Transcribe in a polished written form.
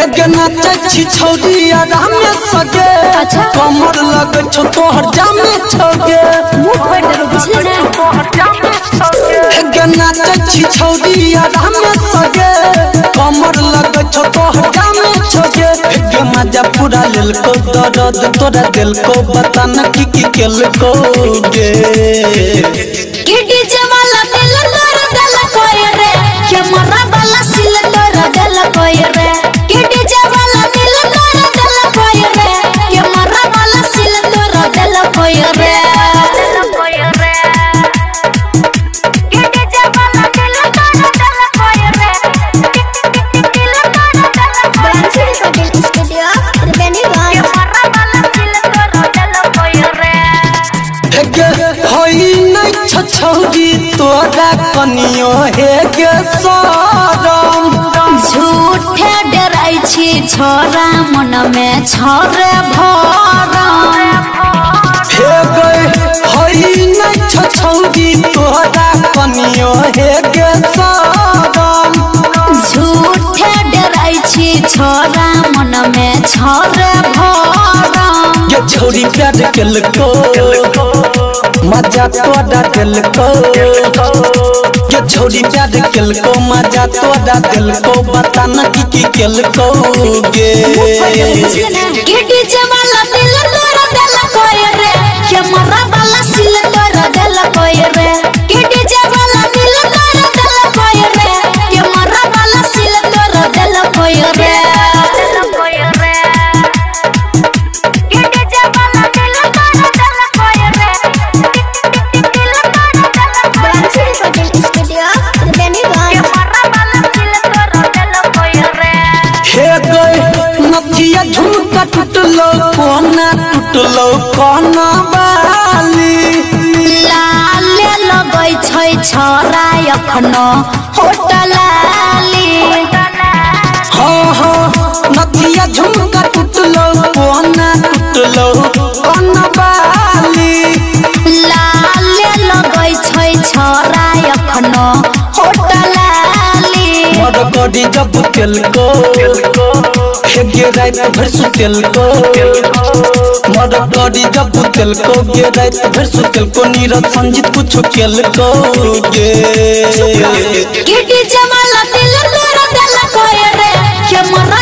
गना छी छौरी आराम में सगे कमर लगे छो तोहर जामे छोगे मुंह पर दरो बुझले ना गना छी छौरी आराम में सगे कमर लगे छो तोहर जामे छोगे के मजा पूरा लेल को दर्द तोरा दिल को बता न की केल को गे किडी जवाला दिल तोरा दिल कोई रे के मरा वाला सिल तोरा दिल कोई रे किडी जवाला दिल तोरा दिल कोई रे के मरा वाला सिल तोरा दिल कोई रे किडी जवाला दिल तोरा दिल कोई रे दिल तोरा दिल कोई स्टूडियो रिबेनी वन के मरा वाला सिल तोरा दिल कोई रे होई नहीं छछौरी तोरा कनियो हे गे सरम झूठे डराई छी छोरा मन में छोरे भरम हे गए होई नहीं छछौरी तोरा कनियो हे गे सरम झूठे डराई छी छोरा मन में छोरे भरम ये छोरी प्यार केल को मजा तोड़ा दिल को ये छोरी प्यार केल को मजा तोड़ा दिल को बता न की केल को गे किडी जवाला दिल तोरा दिल कोई रे के मरा वाला सिल तोरा दिल कोई रे किडी जवाला दिल तोरा दिल कोई रे के मरा वाला सिल तोरा दिल कोई रे झुमका टूटलो कोना बाली लाले लगै छै छोरा अखनो होटलाली हो नथिया झुमका टूटलो कोना बाली लाले लगै छै छोरा अखनो होटलाली मर करी जब तेल को गे रात भर सुतेल को मर करी जब तेल को गे रात भर सुतेल को नीरज संजीत कुछ केल को गे किडी जवाला दिल तोरा दिल कोई रे के मरा